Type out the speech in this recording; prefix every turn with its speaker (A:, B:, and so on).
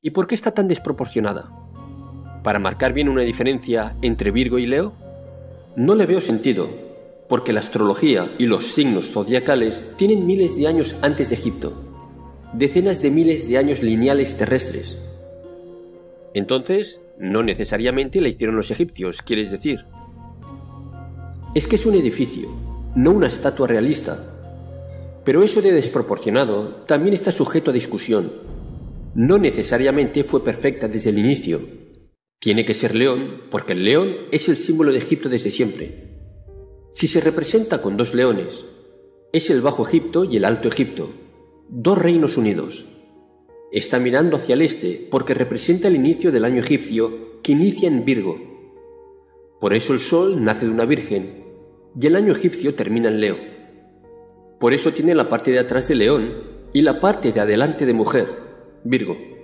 A: ¿Y por qué está tan desproporcionada? ¿Para marcar bien una diferencia entre Virgo y Leo? No le veo sentido, porque la astrología y los signos zodiacales tienen miles de años antes de Egipto, decenas de miles de años lineales terrestres. Entonces, no necesariamente la hicieron los egipcios, ¿quieres decir? Es que es un edificio, no una estatua realista. Pero eso de desproporcionado también está sujeto a discusión. No necesariamente fue perfecta desde el inicio. Tiene que ser león, porque el león es el símbolo de Egipto desde siempre. Si se representa con dos leones, es el Bajo Egipto y el Alto Egipto, dos reinos unidos. Está mirando hacia el este porque representa el inicio del año egipcio que inicia en Virgo. Por eso el sol nace de una virgen y el año egipcio termina en Leo. Por eso tiene la parte de atrás de león y la parte de adelante de mujer, Virgo.